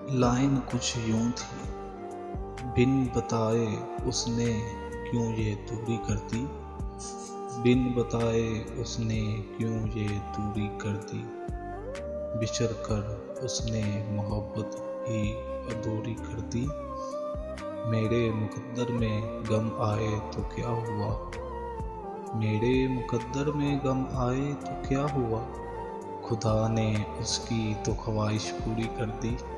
Line कुछ यूं थी, बिन बताए उसने क्यों ये दूरी कर दी, बिन बताए उसने क्यों ये दूरी कर दी, बिछड़ कर उसने मोहब्बत ही अधूरी कर दी। मेरे मुकद्दर में गम आए तो क्या हुआ, मेरे मुकद्दर में गम आए तो क्या हुआ, खुदा ने उसकी तो ख्वाहिश पूरी कर दी।